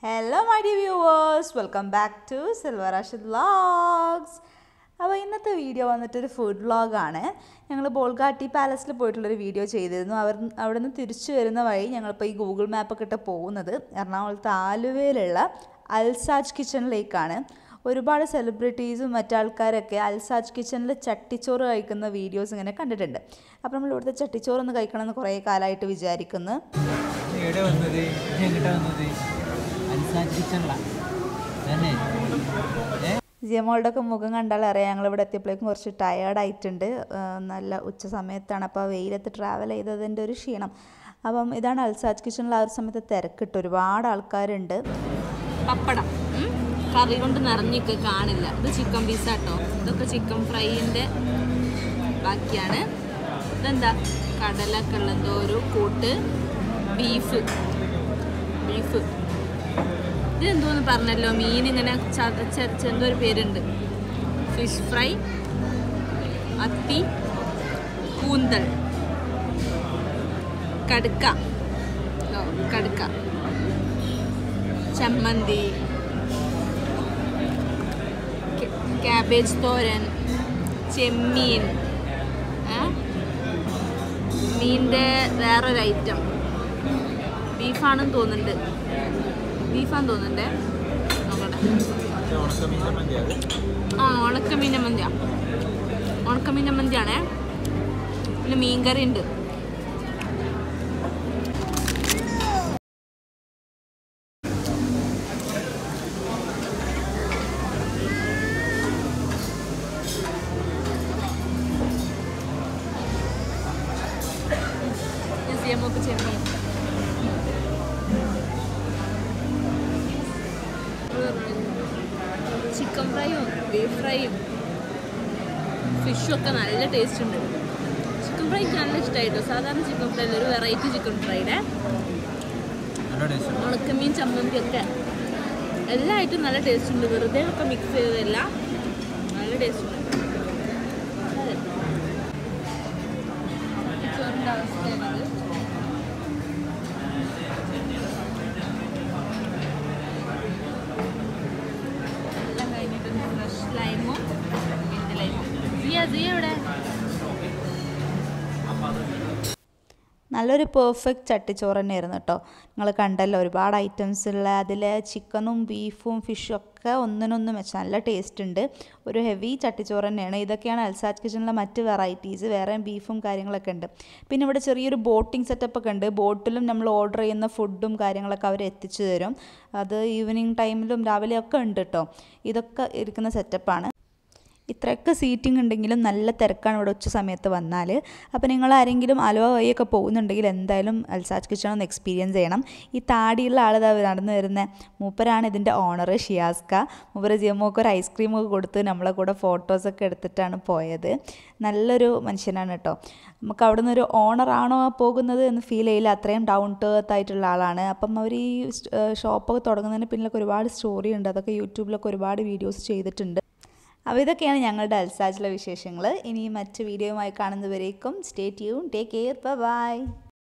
Hello my dear viewers, welcome back to Salwa Rashid vlogs. അപ്പോൾ ഇന്നത്തെ video വന്നിട്ടൊരു food വ്ളോഗാണ്. ഞങ്ങൾ ബോൾഗാട്ടി പാലസിൽ പോയിട്ടുള്ളൊരു വീഡിയോ ചെയ്തിരുന്നു. അവിടെ നിന്ന് തിരിച്ചു വരുന്ന വഴി ഞങ്ങളിപ്പോൾ ഈ ഗൂഗിൾ മാപ്പൊക്കെ ഇട്ട് പോകുന്നത് എറണാകുളത്ത് ആലുവയിലുള്ള അൽസാജ് കിച്ചണിലേക്കാണ്. ഒരുപാട് സെലിബ്രിറ്റീസും മറ്റാൾക്കാരൊക്കെ അൽസാജ് കിച്ചണിൽ ചട്ടിച്ചോറ് കഴിക്കുന്ന വീഡിയോസ് ഇങ്ങനെ കണ്ടിട്ടുണ്ട്. അപ്പോൾ നമ്മൾ ഇവിടുത്തെ ചട്ടിച്ചോറൊന്ന് കഴിക്കണമെന്ന് കുറേ കാലമായിട്ട് വിചാരിക്കുന്നു. ജിയമോളുടെ ഒക്കെ മുഖം കണ്ടാൽ അറിയാം ഞങ്ങളിവിടെ എത്തിയപ്പോഴേക്കും കുറച്ച് ടയേർഡായിട്ടുണ്ട്. നല്ല ഉച്ച സമയത്താണ്, അപ്പോൾ വെയിലത്ത് ട്രാവൽ ചെയ്തതിൻ്റെ ഒരു ക്ഷീണം. അപ്പം ഇതാണ് അൽസാജ് കിച്ചണിൽ ആ ഒരു സമയത്ത് തിരക്കിട്ട് ഒരുപാട് ആൾക്കാരുണ്ട്. പപ്പടം കറി കൊണ്ട് നിറഞ്ഞൊക്കെ കാണില്ല. ഇത് ചിക്കൻ പീസാട്ടോ, ഇതൊക്കെ ചിക്കൻ ഫ്രൈൻ്റെ ബാക്കിയാണ്. ഇതെന്താ കടലൊക്കെ ഉള്ള എന്തോ ഒരു കൂട്ട്, ബീഫ് ഇതെന്തോന്ന് പറഞ്ഞല്ലോ, മീൻ ഇങ്ങനെ ചതച്ചരച്ച് എന്തോ ഒരു പേരുണ്ട്. ഫിഷ് ഫ്രൈ, അത്തി, കൂന്തൽ, കടുക്ക, ചമ്മന്തി, ക്യാബേജ് തോരൻ, ചെമ്മീൻ, മീനിൻ്റെ വേറൊരു ഐറ്റം ബീഫാണെന്ന് തോന്നുന്നുണ്ട്. നോക്കട്ടെ. ഉണക്കമീൻ മന്തിയാണേ. പിന്നെ മീൻകറി ഉണ്ട്. ചെമ്മീൻ, ചിക്കൻ ഫ്രൈയും ബീഫ് ഫ്രൈയും ഫിഷും ഒക്കെ നല്ല ടേസ്റ്റ് ഉണ്ട്. ചിക്കൻ ഫ്രൈ എനിക്ക് നല്ല ഇഷ്ടമായിട്ടോ. സാധാരണ ചിക്കൻ ഫ്രൈ ഒരു വെറൈറ്റി ചിക്കൻ ഫ്രൈയുടെ ഉണക്കമീൻ ചമ്മന്തി ഒക്കെ എല്ലായിട്ടും നല്ല ടേസ്റ്റ് ഉണ്ട്. വെറുതെ ഒക്കെ മിക്സ് ചെയ്തതല്ല, നല്ല ടേസ്റ്റ് ഉണ്ട്. ചോറിൻ്റെ അവസ്ഥയാണത്. നല്ലൊരു പെർഫെക്റ്റ് ചട്ടിച്ചോറ് തന്നെയായിരുന്നു കേട്ടോ. നിങ്ങൾ കണ്ടല്ലോ, ഒരുപാട് ഐറ്റംസ് ഉള്ള അതിൽ ചിക്കനും ബീഫും ഫിഷും ഒക്കെ ഒന്നിനൊന്നും വെച്ച് നല്ല ടേസ്റ്റ് ഉണ്ട്. ഒരു ഹെവി ചട്ടിച്ചോറ് തന്നെയാണ്. ഇതൊക്കെയാണ് അൽസാജ് കിച്ചണിലെ മറ്റ് വെറൈറ്റീസ്. വേറെ ബീഫും കാര്യങ്ങളൊക്കെ ഉണ്ട്. പിന്നെ ഇവിടെ ചെറിയൊരു ബോട്ടിംഗ് സെറ്റപ്പൊക്കെ ഉണ്ട്. ബോട്ടിലും നമ്മൾ ഓർഡർ ചെയ്യുന്ന ഫുഡും കാര്യങ്ങളൊക്കെ അവർ എത്തിച്ചു തരും. അത് ഈവനിങ് ടൈമിലും രാവിലെയൊക്കെ ഉണ്ട് കേട്ടോ. ഇതൊക്കെ ഇരിക്കുന്ന സെറ്റപ്പാണ്. ഇത്രയൊക്കെ സീറ്റിംഗ് ഉണ്ടെങ്കിലും നല്ല തിരക്കാണ് ഇവിടെ ഉച്ച സമയത്ത് വന്നാൽ. അപ്പോൾ നിങ്ങൾ ആരെങ്കിലും അലുവ വഴിയൊക്കെ പോകുന്നുണ്ടെങ്കിൽ എന്തായാലും അൽസാജ് കിച്ചൺ ഒന്ന് എക്സ്പീരിയൻസ് ചെയ്യണം. ഈ താടിയുള്ള ആൾ നടന്നു വരുന്ന മൂപ്പരാണ് ഇതിൻ്റെ ഓണർ, ഷിയാസ്ക. മൂപ്പര് ജിയമോക്ക് ഒരു ഐസ്ക്രീമൊക്കെ കൊടുത്ത് നമ്മളെ കൂടെ ഫോട്ടോസൊക്കെ എടുത്തിട്ടാണ് പോയത്. നല്ലൊരു മനുഷ്യനാണ് കേട്ടോ. നമുക്ക് അവിടെ നിന്നൊരു ഓണറാണോ പോകുന്നത് എന്ന് ഫീൽ ചെയ്യില്ല. അത്രയും ഡൗൺ ടു എർത്ത് ആയിട്ടുള്ള ആളാണ്. അപ്പം അവർ ഈ ഷോപ്പൊക്കെ തുടങ്ങുന്നതിന് പിന്നിലൊക്കെ ഒരുപാട് സ്റ്റോറി ഉണ്ട്. അതൊക്കെ യൂട്യൂബിലൊക്കെ ഒരുപാട് വീഡിയോസ് ചെയ്തിട്ടുണ്ട്. അപ്പോൾ ഇതൊക്കെയാണ് ഞങ്ങളുടെ അൽസാജിലെ വിശേഷങ്ങൾ. ഇനി മറ്റ് വീഡിയോയുമായി കാണുന്നവരേക്കും stay tune, take care, by.